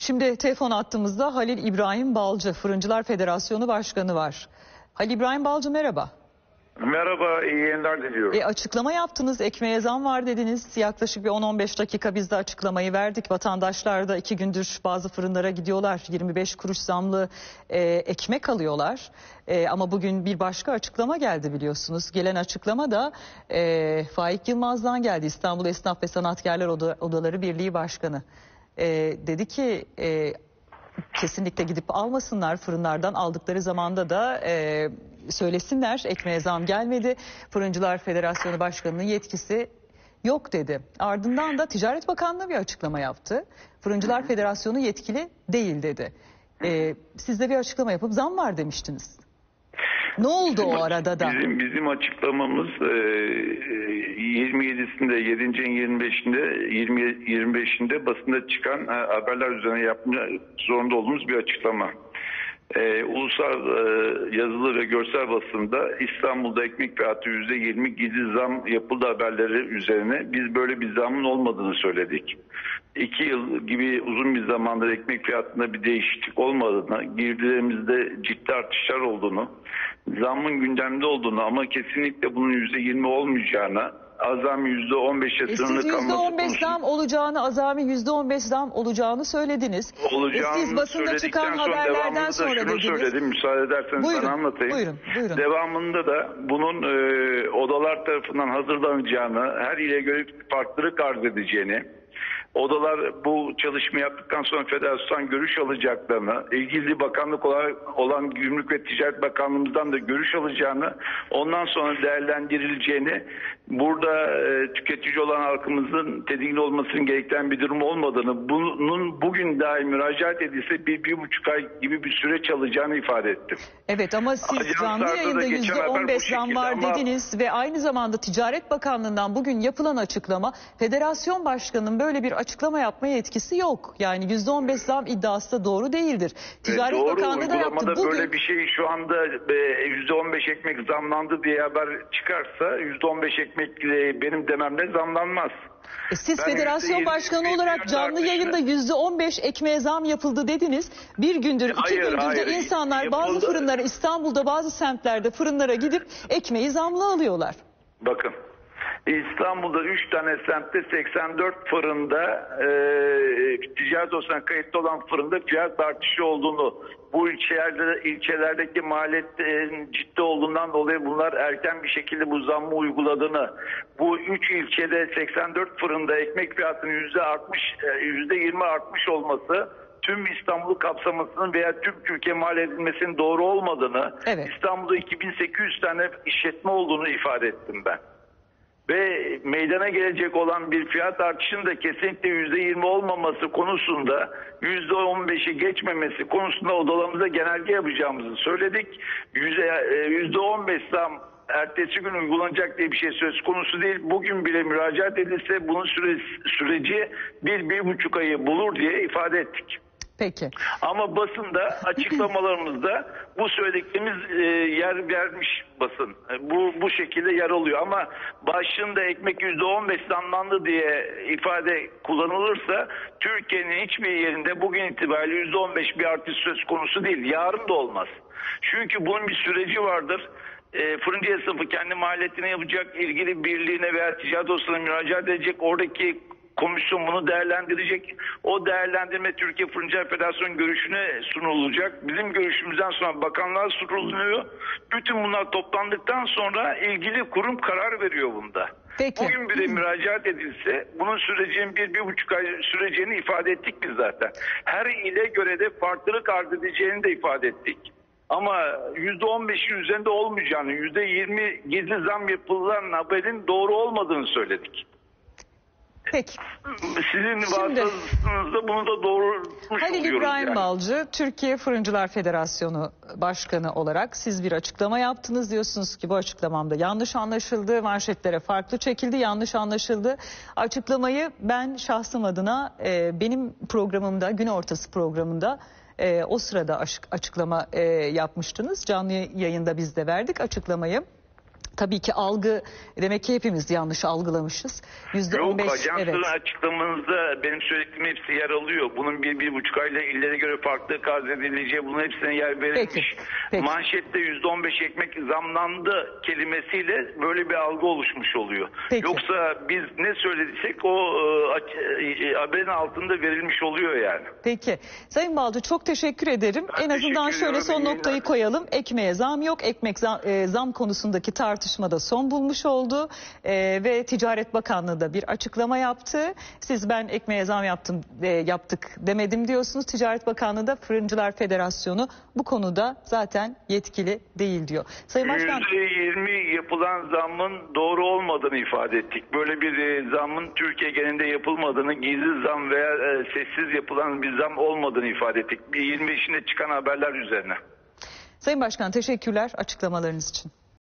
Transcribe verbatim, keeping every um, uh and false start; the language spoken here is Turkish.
Şimdi telefon attığımızda Halil İbrahim Balcı, Fırıncılar Federasyonu Başkanı var. Halil İbrahim Balcı, merhaba. Merhaba, iyi yayınlar diliyorum. E, açıklama yaptınız, ekmeğe zam var dediniz. Yaklaşık bir on on beş dakika biz de açıklamayı verdik. Vatandaşlar da iki gündür bazı fırınlara gidiyorlar. yirmi beş kuruş zamlı e, ekmek alıyorlar. E, ama bugün bir başka açıklama geldi biliyorsunuz. Gelen açıklama da e, Faik Yılmaz'dan geldi. İstanbul Esnaf ve Sanatkarlar Oda, Odaları Birliği Başkanı. E, dedi ki... E, kesinlikle gidip almasınlar, fırınlardan aldıkları zamanda da e, söylesinler ekmeğe zam gelmedi. Fırıncılar Federasyonu Başkanı'nın yetkisi yok dedi. Ardından da Ticaret Bakanlığı bir açıklama yaptı. Fırıncılar Federasyonu yetkili değil dedi. E, siz de bir açıklama yapıp zam var demiştiniz. Ne oldu bizim, o arada da? Bizim, bizim açıklamamız e, yirmi yedisinde, yedinci ayın yirmi beşinde, yirmi, yirmi beşinde basında çıkan e, haberler üzerine yapma zorunda olduğumuz bir açıklama. E, ulusal e, yazılı ve görsel basında İstanbul'da ekmek fiyatı yüzde yirmi gizli zam yapıldı haberleri üzerine biz böyle bir zamın olmadığını söyledik. İki yıl gibi uzun bir zamandır ekmek fiyatında bir değişiklik olmadığını, girdilerimizde ciddi artışlar olduğunu, zammın gündemde olduğunu ama kesinlikle bunun yüzde yirmi olmayacağını, azami yüzde on beşe e sınırlı siz kalması yüzde on beş konusunda... zam olacağını, azami yüzde on beş zam olacağını söylediniz. Olacağını e siz basında çıkan haberlerden sonra şunu dediniz. söyledim, müsaade ederseniz buyurun, ben anlatayım. Buyurun, buyurun. Devamında da bunun e, odalar tarafından hazırlanacağını, her ile göre farklılık arz edeceğini, odalar bu çalışma yaptıktan sonra federasyon görüş alacaklarını, ilgili bakanlık olarak olan Gümrük ve Ticaret Bakanlığımızdan da görüş alacağını, ondan sonra değerlendirileceğini, burada e, tüketici olan halkımızın tedirgin olmasının gereken bir durum olmadığını, bunun bugün dahi müracaat edilse bir, bir buçuk ay gibi bir süreç alacağını ifade ettim. Evet ama siz canlı yayında yüzde on beş zam var ama... dediniz ve aynı zamanda Ticaret Bakanlığı'ndan bugün yapılan açıklama, Federasyon Başkanı'nın böyle bir açıklama yapmaya yetkisi yok. Yani yüzde on beş zam iddiası da doğru değildir. Ticaret e, doğru, Bakanlığı da yaptı. Bugün... böyle bir şey şu anda yüzde on beş ekmek zamlandı diye haber çıkarsa yüzde on beş ekmek benim dememle zamlanmaz. E siz ben Federasyon Başkanı olarak canlı yayında yüzde on beş ekmeğe zam yapıldı dediniz. Bir gündür, iki hayır, gündür hayır, de insanlar yapıldı. Bazı fırınlara, İstanbul'da bazı semtlerde fırınlara gidip ekmeği zamlı alıyorlar. Bakın. İstanbul'da üç tane semtte seksen dört fırında e, ticaret odasına kayıtlı olan fırında fiyat artışı olduğunu, bu ilçelerde, ilçelerdeki maliyetin ciddi olduğundan dolayı bunlar erken bir şekilde bu zammı uyguladığını, bu üç ilçede seksen dört fırında ekmek fiyatının yüzde altmış, yüzde yirmi artmış olması tüm İstanbul'u kapsamasının veya tüm Türkiye mal edilmesinin doğru olmadığını, evet. İstanbul'da iki bin sekiz yüz tane işletme olduğunu ifade ettim ben. Ve meydana gelecek olan bir fiyat artışının da kesinlikle yüzde yirmi olmaması konusunda, yüzde on beşi geçmemesi konusunda odalarımıza genelge yapacağımızı söyledik. Yüzde on beş zam ertesi gün uygulanacak diye bir şey söz konusu değil. Bugün bile müracaat edilse bunun süre, süreci bir, bir buçuk ayı bulur diye ifade ettik. Peki. Ama basında açıklamalarımızda bu söylediklerimiz e, yer vermiş basın. E, bu bu şekilde yer alıyor ama başlığında ekmek yüzde on beş zamlandı diye ifade kullanılırsa Türkiye'nin hiçbir yerinde bugün itibariyle yüzde on beş bir artış söz konusu değil. Yarın da olmaz. Çünkü bunun bir süreci vardır. E, fırıncı esnafı kendi maliyetine yapacak, ilgili birliğine veya ticaret odasına müracaat edecek, oradaki komisyon bunu değerlendirecek. O değerlendirme Türkiye Fırıncılar Federasyonu görüşüne sunulacak. Bizim görüşümüzden sonra bakanlığa sunuluyor. Bütün bunlar toplandıktan sonra ilgili kurum karar veriyor bunda. Peki. Bugün bir de müracaat edilse bunun sürecinin bir, bir buçuk ay süreceğini ifade ettik biz zaten. Her ile göre de farklılık arz edeceğini de ifade ettik. Ama yüzde on beşin üzerinde olmayacağını, yüzde yirmi gizli zam yapılan haberin doğru olmadığını söyledik. Peki. Sizin vasıtasınızda bunu da doğrultmuş Halil oluyoruz İbrahim yani. Balcı, Türkiye Fırıncılar Federasyonu Başkanı olarak siz bir açıklama yaptınız. Diyorsunuz ki bu açıklamamda yanlış anlaşıldı, manşetlere farklı çekildi, yanlış anlaşıldı. Açıklamayı ben şahsım adına e, benim programımda, gün ortası programında e, o sırada açıklama e, yapmıştınız. Canlı yayında biz de verdik açıklamayı. Tabii ki algı, demek ki hepimiz yanlış algılamışız. yüzde on beş, Yok, ajansın evet. açıklamanızda benim söylediğim hepsi yer alıyor. Bunun bir, bir buçuk ayla illere göre farklı kaz edileceği, bunun hepsine yer verilmiş. Peki, peki. Manşette yüzde on beş ekmek zamlandı kelimesiyle böyle bir algı oluşmuş oluyor. Peki. Yoksa biz ne söylediysek o e, haberin altında verilmiş oluyor yani. Peki. Sayın Balcı çok teşekkür ederim. Ben en azından teşekkür şöyle ediyorum. son İyi noktayı günler. koyalım. Ekmeğe zam yok. Ekmek zam, e, zam konusundaki tartışmada son bulmuş oldu. E, ve Ticaret Bakanlığı da bir açıklama yaptı. Siz ben ekmeğe zam yaptım e, yaptık demedim diyorsunuz. Ticaret Bakanlığı da Fırıncılar Federasyonu bu konuda zaten yetkili değil diyor. Sayın Başkan. yüzde yirmi yapılan zammın doğru olmadığını ifade ettik. Böyle bir e, zammın Türkiye genelinde yapılmadığını, gizli zam veya e, sessiz yapılan bir zam olmadığını ifade ettik. yirmi beşinde çıkan haberler üzerine. Sayın Başkan teşekkürler açıklamalarınız için.